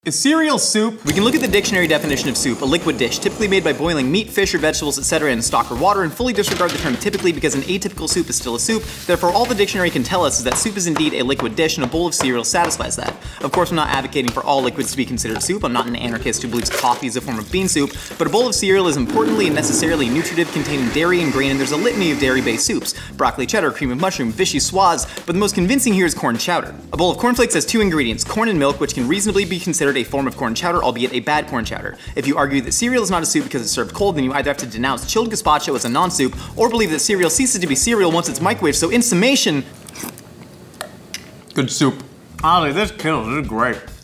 Is cereal soup? We can look at the dictionary definition of soup, a liquid dish, typically made by boiling meat, fish, or vegetables, etc. in stock or water, and fully disregard the term typically because an atypical soup is still a soup. Therefore, all the dictionary can tell us is that soup is indeed a liquid dish, and a bowl of cereal satisfies that. Of course, I'm not advocating for all liquids to be considered soup. I'm not an anarchist who believes coffee is a form of bean soup, but a bowl of cereal is importantly and necessarily nutritive, containing dairy and grain, and there's a litany of dairy-based soups. Broccoli cheddar, cream of mushroom, vichyssoise, but the most convincing here is corn chowder. A bowl of cornflakes has two ingredients, corn and milk, which can reasonably be considered a form of corn chowder, albeit a bad corn chowder. If you argue that cereal is not a soup because it's served cold, then you either have to denounce chilled gazpacho as a non-soup, or believe that cereal ceases to be cereal once it's microwaved. So in summation, Good soup. Honestly, this kills. This is great.